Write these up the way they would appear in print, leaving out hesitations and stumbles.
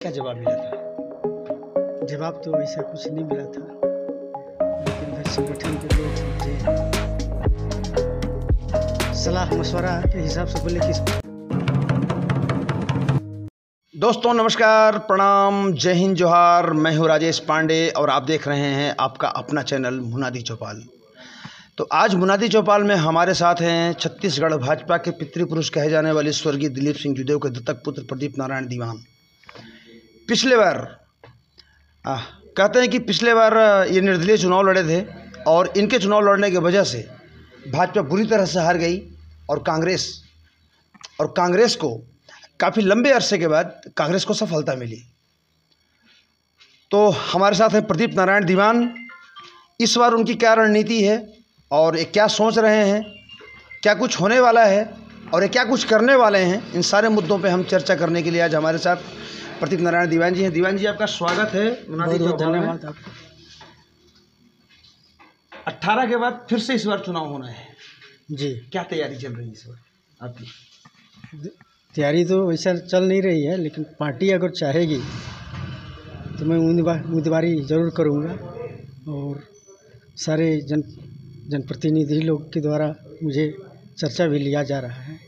क्या जवाब मिला था? जवाब तो ऐसा कुछ नहीं मिला था, लेकिन फिर संगठन के लोग मुझे सलाह मशवरा के हिसाब से बोले कि दोस्तों नमस्कार, प्रणाम, जय हिंद, जोहार। मैं हूं राजेश पांडे और आप देख रहे हैं आपका अपना चैनल मुनादी चौपाल। तो आज मुनादी चौपाल में हमारे साथ हैं छत्तीसगढ़ भाजपा के पितृपुरुष कहे जाने वाले स्वर्गीय दिलीप सिंह जूदेव के दत्तक पुत्र प्रदीप नारायण दीवान। पिछले बार कहते हैं कि पिछले बार ये निर्दलीय चुनाव लड़े थे और इनके चुनाव लड़ने की वजह से भाजपा बुरी तरह से हार गई और कांग्रेस को काफ़ी लंबे अरसे के बाद कांग्रेस को सफलता मिली। तो हमारे साथ हैं प्रदीप नारायण दीवान। इस बार उनकी क्या रणनीति है और ये क्या सोच रहे हैं, क्या कुछ होने वाला है और ये क्या कुछ करने वाले हैं, इन सारे मुद्दों पे हम चर्चा करने के लिए आज हमारे साथ प्रदीप नारायण दीवान जी हैं। दीवान जी, आपका स्वागत है। बहुत बहुत धन्यवाद आपको। 18 के बाद फिर से इस बार चुनाव होना है जी। क्या तैयारी चल रही है इस बार आपकी? तैयारी तो वैसा चल नहीं रही है, लेकिन पार्टी अगर चाहेगी तो मैं उम्मीदवारी ज़रूर करूँगा और सारे जनप्रतिनिधि लोग के द्वारा मुझे चर्चा भी लिया जा रहा है।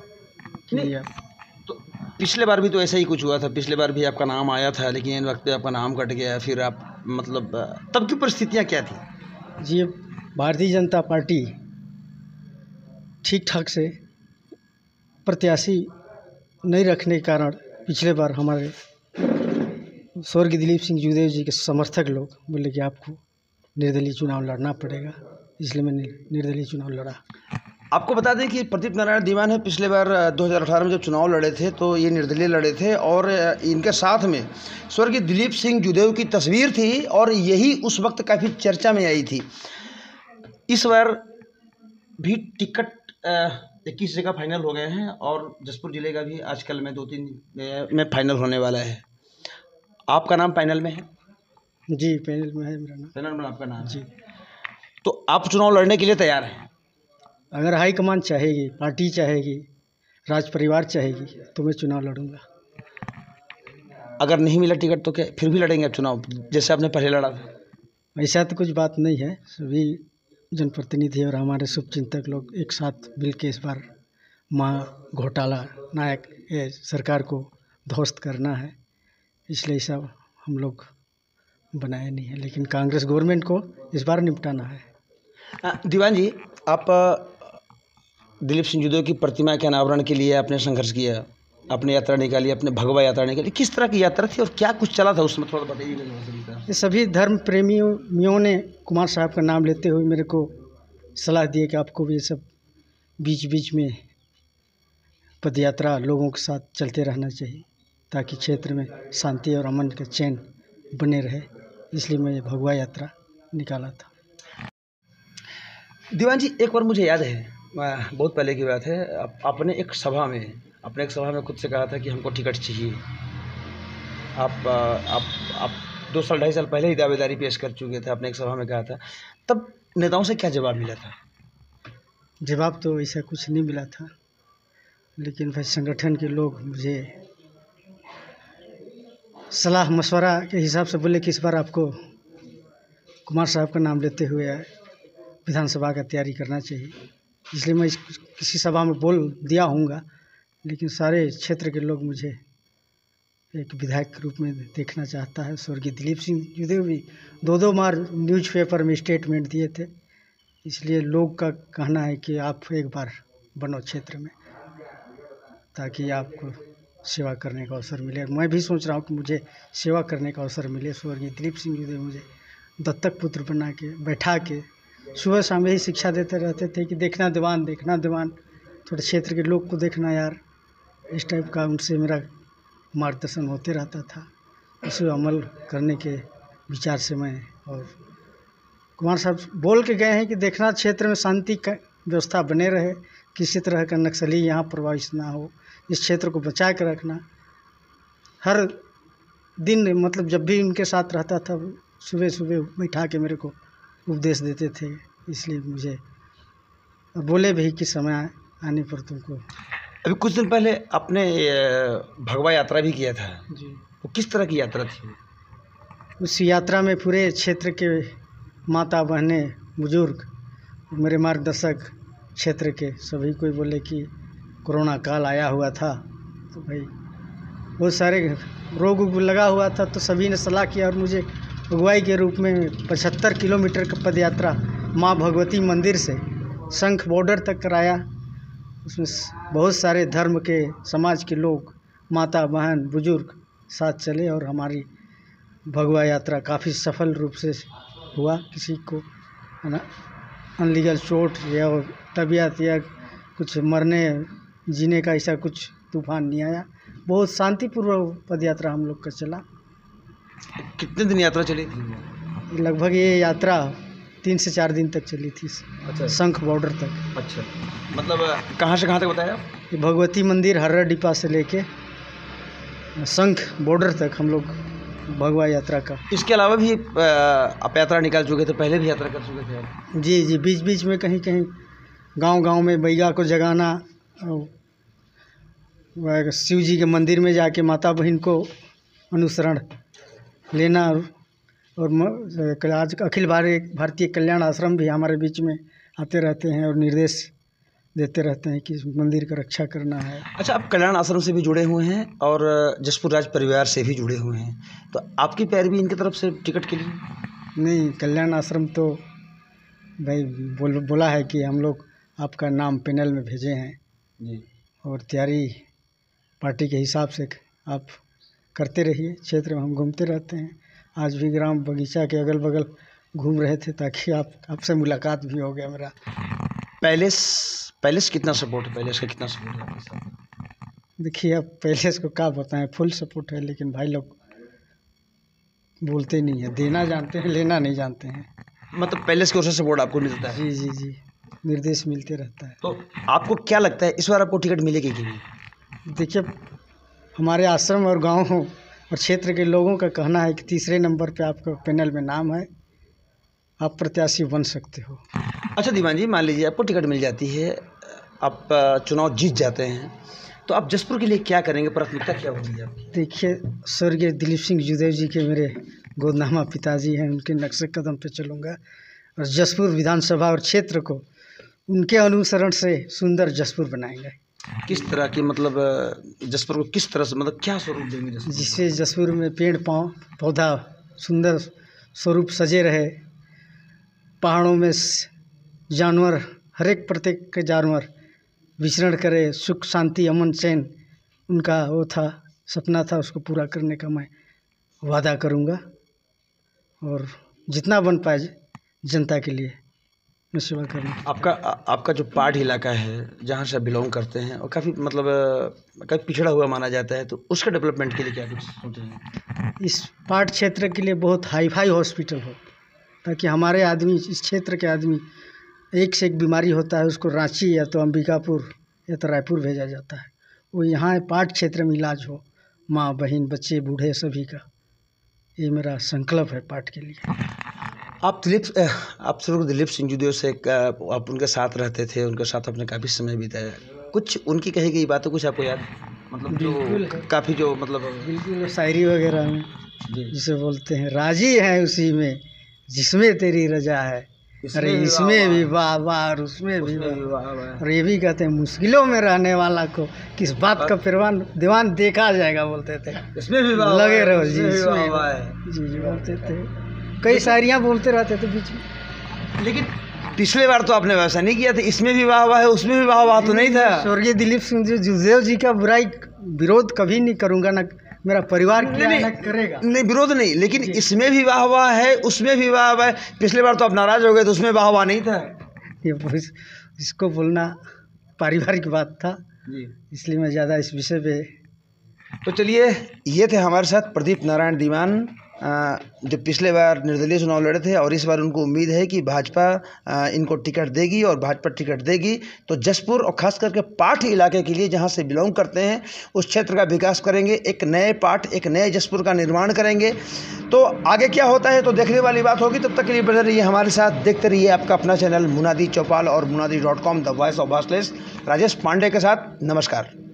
तो पिछले बार भी तो ऐसा ही कुछ हुआ था। पिछले बार भी आपका नाम आया था, लेकिन इन वक्त पे आपका नाम कट गया। फिर आप तब की परिस्थितियाँ क्या थी? जी, भारतीय जनता पार्टी ठीक ठाक से प्रत्याशी नहीं रखने के कारण पिछले बार हमारे स्वर्गीय दिलीप सिंह जूदेव जी के समर्थक लोग बोले कि आपको निर्दलीय चुनाव लड़ना पड़ेगा, इसलिए मैं निर्दलीय चुनाव लड़ा। आपको बता दें कि प्रदीप नारायण दीवान है, पिछले बार 2018 में जब चुनाव लड़े थे तो ये निर्दलीय लड़े थे और इनके साथ में स्वर्गीय दिलीप सिंह जूदेव की तस्वीर थी और यही उस वक्त काफ़ी चर्चा में आई थी। इस बार भी टिकट 21 जगह फाइनल हो गए हैं और जसपुर जिले का भी आजकल में 2-3 में फाइनल होने वाला है। आपका नाम पैनल में है? जी, पैनल में है मेरा नाम। पैनल में आपका नाम जी। है। तो आप चुनाव लड़ने के लिए तैयार हैं? अगर हाईकमान चाहेगी, पार्टी चाहेगी, राज परिवार चाहेगी तो मैं चुनाव लड़ूंगा। अगर नहीं मिला टिकट तो क्या फिर भी लड़ेंगे आप चुनाव, जैसे आपने पहले लड़ा था? ऐसा तो कुछ बात नहीं है। सभी जनप्रतिनिधि और हमारे शुभचिंतक लोग एक साथ मिल के इस बार घोटाला नायक सरकार को ध्वस्त करना है, इसलिए सब हम लोग बनाए नहीं है, लेकिन कांग्रेस गवर्नमेंट को इस बार निपटाना है। दीवान जी, आप दिलीप सिंह जूदेव की प्रतिमा के अनावरण के लिए आपने संघर्ष किया, आपने यात्रा निकाली, अपने भगवा यात्रा निकाली। किस तरह की यात्रा थी और क्या कुछ चला था उसमें, थोड़ा बताइए। ये सभी धर्म प्रेमियों ने कुमार साहब का नाम लेते हुए मेरे को सलाह दी कि आपको भी ये सब बीच बीच में पदयात्रा लोगों के साथ चलते रहना चाहिए ताकि क्षेत्र में शांति और अमन का चैन बने रहे, इसलिए मैं ये भगवा यात्रा निकाला था। दीवान जी, एक बार मुझे याद है, बहुत पहले की बात है, आपने एक सभा में खुद से कहा था कि हमको टिकट चाहिए। आप 2 साल 2.5 साल पहले ही दावेदारी पेश कर चुके थे, आपने एक सभा में कहा था। तब नेताओं से क्या जवाब मिला था? जवाब तो ऐसा कुछ नहीं मिला था, लेकिन फिर संगठन के लोग मुझे सलाह मशवरा के हिसाब से बोले कि इस बार आपको कुमार साहब का नाम लेते हुए विधानसभा का तैयारी करना चाहिए, इसलिए मैं किसी सभा में बोल दिया हूँगा, लेकिन सारे क्षेत्र के लोग मुझे एक विधायक के रूप में देखना चाहता है। स्वर्गीय दिलीप सिंह जूदेव भी 2-2 बार न्यूज़पेपर में स्टेटमेंट दिए थे, इसलिए लोग का कहना है कि आप एक बार बनो क्षेत्र में ताकि आपको सेवा करने का अवसर मिले। मैं भी सोच रहा हूँ कि मुझे सेवा करने का अवसर मिले। स्वर्गीय दिलीप सिंह जूदेव मुझे दत्तक पुत्र बना के बैठा के सुबह शाम यही शिक्षा देते रहते थे कि देखना दीवान, थोड़े क्षेत्र के लोग को देखना यार, इस टाइप का उनसे मेरा मार्गदर्शन होते रहता था। उसे अमल करने के विचार से मैं और कुमार साहब बोल के गए हैं कि देखना क्षेत्र में शांति का व्यवस्था बने रहे, किसी तरह का नक्सली यहाँ प्रभावित ना हो, इस क्षेत्र को बचा के रखना। हर दिन मतलब जब भी उनके साथ रहता था सुबह सुबह बैठा के मेरे को उपदेश देते थे, इसलिए मुझे बोले भी कि समय आने पर तुमको। अभी कुछ दिन पहले आपने भगवा यात्रा भी किया था जी। वो किस तरह की यात्रा थी? उस यात्रा में पूरे क्षेत्र के माता बहनें बुजुर्ग मेरे मार्गदर्शक क्षेत्र के सभी कोई बोले कि कोरोना काल आया हुआ था, तो भाई बहुत सारे रोग वोग लगा हुआ था, तो सभी ने सलाह किया और मुझे अगुवाई के रूप में 75 किलोमीटर का पद यात्रा माँ भगवती मंदिर से शंख बॉर्डर तक कराया। उसमें बहुत सारे धर्म के समाज के लोग माता बहन बुजुर्ग साथ चले और हमारी भगवा यात्रा काफ़ी सफल रूप से हुआ। किसी को है ना अनलीगल चोट या तबीयत या कुछ मरने जीने का ऐसा कुछ तूफान नहीं आया। बहुत शांतिपूर्वक पद यात्रा हम लोग का चला। कितने दिन यात्रा चली थी? लगभग ये यात्रा 3 से 4 दिन तक चली थी। अच्छा, शंख बॉर्डर तक। अच्छा, मतलब कहाँ से कहाँ तक बताया? ये भगवती मंदिर हर्रा डिपा से लेके शंख बॉर्डर तक हम लोग भगवा यात्रा का। इसके अलावा भी आप यात्रा निकाल चुके थे, पहले भी यात्रा कर चुके थे आप? जी जी, बीच बीच में कहीं कहीं गांव में बैगा को जगाना, शिव जी के मंदिर में जाके माता बहन को अनुसरण लेना, और आज अखिल भारतीय कल्याण आश्रम भी हमारे बीच में आते रहते हैं और निर्देश देते रहते हैं कि इस मंदिर का रक्षा करना है। अच्छा, आप कल्याण आश्रम से भी जुड़े हुए हैं और जसपुर राज परिवार से भी जुड़े हुए हैं, तो आपकी पैरवी इनकी तरफ से टिकट के लिए? नहीं, कल्याण आश्रम तो भाई बोला है कि हम लोग आपका नाम पैनल में भेजे हैं जी, और तैयारी पार्टी के हिसाब से आप करते रहिए। क्षेत्र में हम घूमते रहते हैं, आज भी ग्राम बगीचा के अगल बगल घूम रहे थे ताकि आपसे मुलाकात भी हो गया मेरा। पैलेस कितना सपोर्ट है? पैलेस का कितना सपोर्ट है आपके साथ? देखिए, अब पैलेस को क्या बताएं, फुल सपोर्ट है, लेकिन भाई लोग बोलते नहीं है, देना जानते हैं लेना नहीं जानते हैं। मतलब पैलेस की ओर से सपोर्ट आपको मिलता है? जी जी जी, निर्देश मिलते रहता है। तो आपको क्या लगता है इस बार आपको टिकट मिलेगी कि नहीं? देखिए, हमारे आश्रम और गाँव और क्षेत्र के लोगों का कहना है कि 3रे नंबर पे आपका पैनल में नाम है, आप प्रत्याशी बन सकते हो। अच्छा दीवान जी, मान लीजिए आपको टिकट मिल जाती है, आप चुनाव जीत जाते हैं, तो आप जसपुर के लिए क्या करेंगे? प्राथमिकता क्या होगी आपकी? देखिए, स्वर्गीय दिलीप सिंह जुदेव जी के मेरे गोदनामा पिताजी हैं, उनके नक्शे कदम पे चलूँगा और जसपुर विधानसभा और क्षेत्र को उनके अनुसरण से सुंदर जसपुर बनाएंगे। किस तरह की, मतलब जसपुर को किस तरह से, मतलब क्या स्वरूप देंगे जसपुर? जिससे जसपुर में पेड़ पौधा सुंदर स्वरूप सजे रहे, पहाड़ों में जानवर, हर एक प्रत्येक के जानवर विचरण करे, सुख शांति अमन चैन, उनका वो था, सपना था, उसको पूरा करने का मैं वादा करूँगा और जितना बन पाए जनता के लिए मैं सेवा करूँगा। आपका जो पाठ इलाका है जहाँ से बिलोंग करते हैं, और काफ़ी मतलब काफ़ी पिछड़ा हुआ माना जाता है, तो उसके डेवलपमेंट के लिए क्या कुछ सोचे हैं? इस पाठ क्षेत्र के लिए बहुत हाई फाई हॉस्पिटल हो, ताकि हमारे आदमी, इस क्षेत्र के आदमी, एक से एक बीमारी होता है उसको रांची या तो अंबिकापुर या तो रायपुर भेजा जाता है, वो यहाँ पाठ क्षेत्र में इलाज हो, माँ बहन बच्चे बूढ़े सभी का। ये मेरा संकल्प है पाठ के लिए। आप सिर्फ दिलीप सिंह जुदेव से आप उनके साथ रहते थे, उनके साथ अपने काफ़ी समय बिताया, कुछ उनकी कही गई बातें कुछ आपको याद, मतलब जो काफ़ी जो मतलब बिल्कुल शायरी वगैरह में जिसे बोलते हैं, राजी है उसी में जिसमें तेरी रजा है, अरे इसमें भी वाह वाह और उसमें भी वाह, और ये भी कहते हैं मुश्किलों में रहने वाला को किस बात का दीवान देखा जाएगा, बोलते थे, इसमें भी लगे रहो जी, इसमें जी बोलते थे, कई शायरियाँ बोलते रहते थे बीच में। लेकिन पिछले बार तो आपने वैसा नहीं किया था, इसमें भी वाह वाह है उसमें भी वाह वाह तो नहीं था। स्वर्गीय दिलीप सिंह जुदेव जी का विरोध कभी नहीं करूँगा, ना मेरा परिवार करेगा, नहीं विरोध नहीं, लेकिन इसमें भी वाह वाह है उसमें भी वाह वाह है। पिछले बार तो आप नाराज हो गए तो उसमें वाह वाह नहीं था। ये इसको बोलना पारिवारिक बात था जी, इसलिए मैं ज़्यादा इस विषय पे। तो चलिए, ये थे हमारे साथ प्रदीप नारायण दीवान, जो पिछले बार निर्दलीय चुनाव लड़े थे, और इस बार उनको उम्मीद है कि भाजपा इनको टिकट देगी, और भाजपा टिकट देगी तो जसपुर और ख़ास करके पाठ इलाके के लिए जहां से बिलोंग करते हैं उस क्षेत्र का विकास करेंगे, एक नए पाठ, एक नए जसपुर का निर्माण करेंगे। तो आगे क्या होता है तो देखने वाली बात होगी। तब तक के लिए बने रहिए हमारे साथ, देखते रहिए आपका अपना चैनल मुनादी चौपाल और munadi.com, the voice of voiceless, Rajesh Pande के साथ। नमस्कार।